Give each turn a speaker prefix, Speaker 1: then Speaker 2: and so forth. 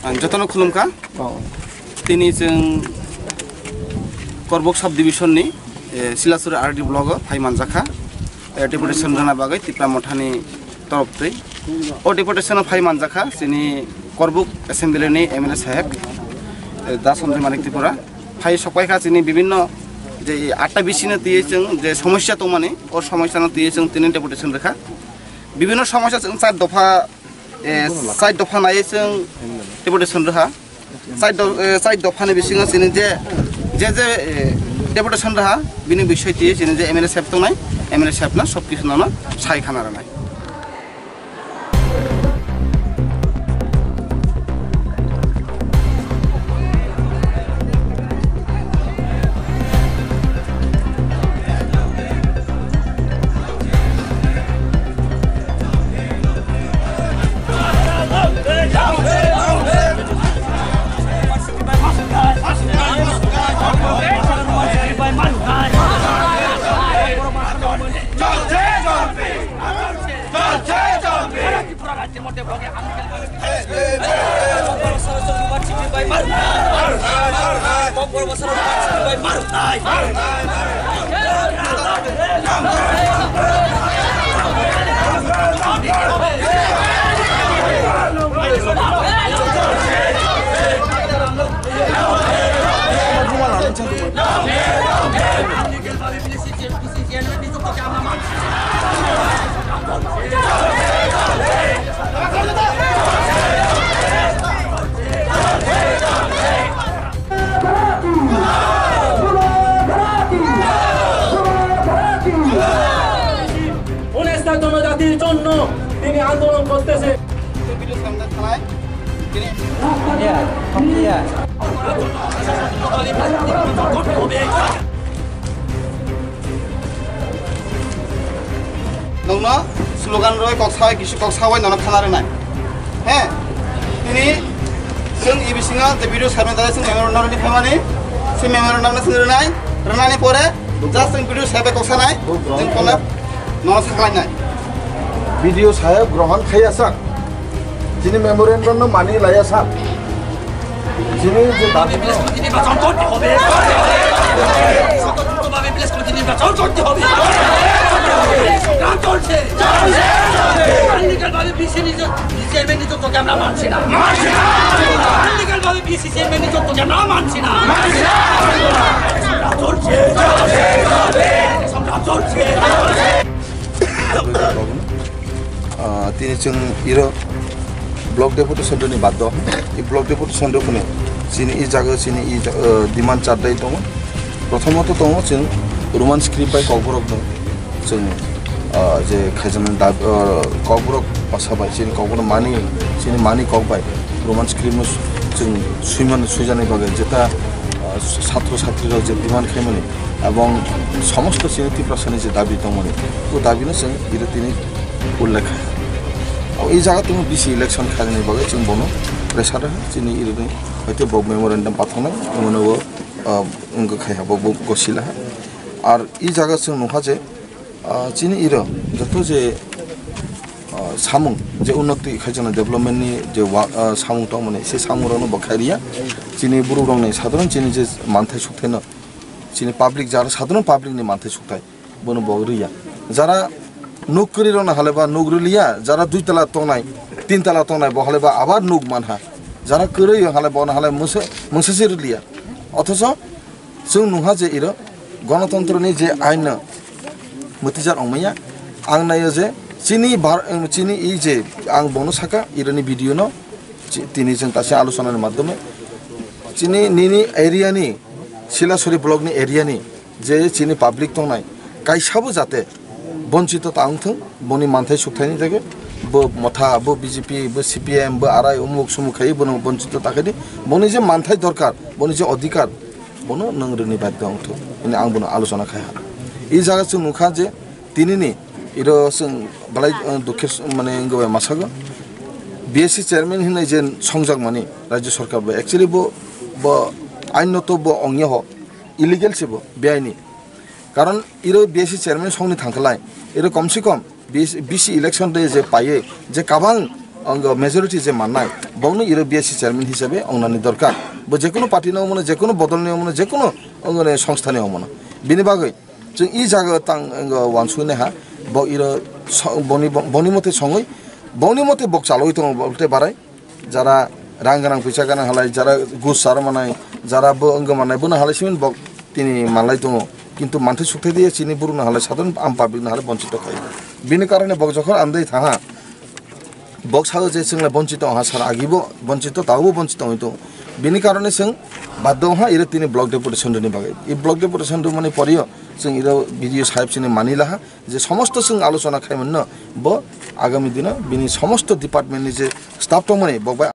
Speaker 1: जतन खुलुमखा तिनी जों करबक सब डिविजननि सिलासुरि आरडी ब्लक फाइ मानजाखा डेपुटेसन राना बागै तिप्रा मथानि तरफै ओ डेपुटेसन फाइ मानजाखा जोंनि करबक एसेम्बलिनि एमएलए साहेब दा सन्जय मानिक त्रिपुरा फाइ सपायखा जोंनि विभिन्न जे 8टा बिसिनो तिये जों जे समस्या दं माने ओ समस्यानो तिये जों तिनि डेपुटेसन रेखा विभिन्न समस्या जों 4 दफा नायै जों डेपुटेसन रहा 4 दफानि बिसिङाव जोंनि जे डेपुटेसन रहा बिनि बिषय तिये जोंनि जे एमएलए साहेब दंनाय एमएलए साहेबना सब किसुनावनो साय खाना रानाय आंदोलन करते नौना स्लोगान रय कक्साय किसु कक्सावाय नना खाना रनाय हे तिनि जों इ बिसिङा जे भिडिअ सारनाय दाय जों मेमोरेन्डाम नि फैमानि से मेमोरेन्डाम नि रनाय रनानि परे जास्ट जों भिडिअ साबे कक्सानाय जों कोना नना साखलायनाय
Speaker 2: भिडिअ साहेब ग्रहण खायासा जिनि मेमोरेन्डाम न मानि लायासा जिनि जे दाबि निर्वाचन করতে হবে সকল ভাবে প্লেস কমিটি নির্বাচন করতে হবে কাজ চলছে আনলিগাল ভাবে বিসি চেয়ারম্যান নিযুক্তকে আমরা মানছি না আনলিগাল ভাবে বিসি চেয়ারম্যান নিযুক্তকে আমরা মানছি না চলছে চলছে
Speaker 3: তিনি जों इरो ब्लक डेपुटेसन नि बाद इ ब्लक डेपुटेसन रखने जिनि इ जागा जिनि इ डिमान्ड चारदाय दङ प्रथमत दङ जों रोमान स्क्रिप्ट बाय ककबरक दं जों जे खायजान दा ककबरक पासाबाय जिनि ककबर मानि ककबाय रोमान स्क्रिप्ट जों सुइजानाय बागै जेता ছাত্র ছাত্রীরা যে ডিমান্ড খাইমানে এবং সমস্ত সিনিতি প্রশাসনের যে দাবি দমনে ও দাবিनो जों इरो তিনি उल्लेख এই জায়গা তুমি বিসি ইলেকশন খাজনি বাগে जों বনো প্রেসার যিনি ইরনি হয়তো বক মেমোরেন্ডাম পাঠানো মনও উঙ্গ খাইहा বক গসিলা আর এই জায়গা जों নহা যে যিনি ইর যত যে সামুং যে উন্নতি খাইজানা ডেভেলপমেন্টনি যে সামুং তো মানে সে সামুরানো বখাইরিয়া যিনি বুরু রংনি সাধারণ যিনি যে মানথাই সুক্তাইনো যিনি পাবলিক যারা সাধারণ পাবলিকনি মানথাই সুক্তাই বনো বগরিয়া যারা नौकरी रना हालेबा नौकरीलिया जरा 2 तला तंनाय 3 तला तंनाय बहालेबा आबार नुक मानहा जरा करै हाले बन हाले मोनसेसिरलिया अथच जों नुहा जे इरो गणतन्त्रनि जे आइन मतिजार अमैया आं नायो जे चिनी इ जे आं बनो साका इरोनि भिडिअ न तिनि जों तासे आलोचनानि माध्यमे चिनी निनि एरियानि सिलासुरि ब्लकनि एरियानि जे चिनी पाब्लिक तंनाय काइसाबो जाते बंचित तांथों बनि मानथाय सुक्थायनि जागे बो मथा बो बीजेपी बो सीपीएम बो आराय उमुक सुमुखाय बनो बंचित ताखादि बनि जे मानथाय दरकार बनि जे अधिकार बनो नंगरनि बाध्य अंथ इनि आं बनो आलोचना खाया इ जागा जों नुखा जे तिनिनि इरो जों बलाय दुखे माने गबाय मासागो बीएससी चेयरमैन हिनाय जे संजाक माने राज्य सरकार बो एक्चुअली बो आइनत बो अंग्य हो इलिगेल सेबो बेआइनि कारण इरो बीएससी चेयरमैन संनि थांखलाय इरो कम से कम बीसी इलेक्शन रे जे पाये जे काबां मेजरिटी जे माननाय बावनो इरो बीएससी चेयरमैन हिसाबै अंनानि दरकार बो जेकुनो पार्टीनाव मोनो जेकुनो बदलनायाव मोनो जेकुनो संस्थानायाव मोनो बिनि बागै जों इ जागा तां वानसुने हा ब इरो बनि मते सङै बनि मते बक चालוי दङ बलते बाराय যারা রাং गोनां फैसा गोनां हालाय যারা घुस सार मानाय যারা मानाय बोनो हालायसिम बक তিনি मानलाय दङ কিন্তু मानथि सुक्थाय দিয়ে চিনি बुरुनो हालाय साधारन आम पाब्लिक हालाय बंचित खायो बिनि कारणे बक जखन आन्दै थाहा बक सागो जे जोंला बंचित हा सार आगिबो बंचित तावबो बंचित हयतो बिनि कारणे जों बाध्यहा इरो तिनि ब्लक डेपुटेशन नि बागै इ ब्लक डेपुटेशन माने परियो जों इरो भिडियो साहेब सिनि मानिलाहा जे समस्त जों आलोचना खायमोन न ब आगामी दिन बिनि समस्त डिपार्टमेन्टनि जे स्टाफ दं माने बक